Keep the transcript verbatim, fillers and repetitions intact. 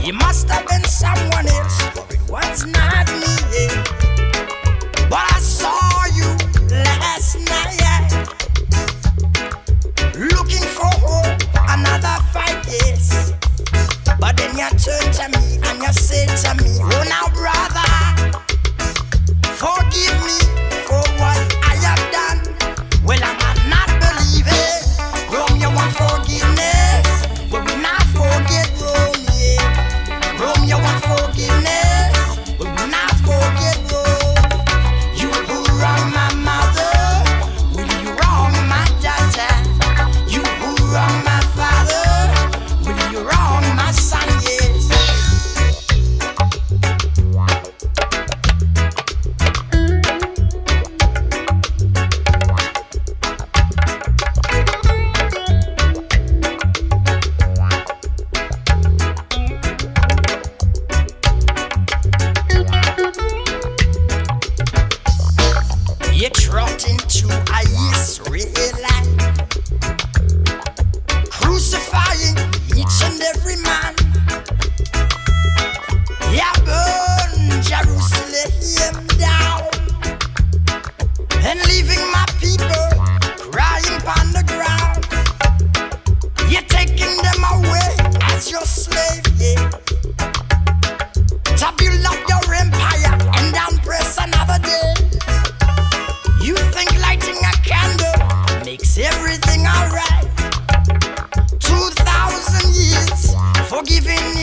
You must have been someone else, it was not me. Yeah. But I saw you last night, looking for hope, another fight, yes. But then you turned to me and you said to me, oh now brother, forgive me for what I have done. Well, I might not believe it. Rome, you want forgiveness, but we not forget Rome, yeah. Rome, you want forgiveness, but we not forget Rome. You who wrong my mother, will you wrong my daughter? You who wrong my father, will you wrong my son, yes. You trot into a Israelite, crucifying each and every man. You burn Jerusalem down and leaving my people crying upon the ground. You're taking them away as your slave, yeah, to build up your empire and then press another day. You think lighting a candle makes everything alright? Two thousand years forgiving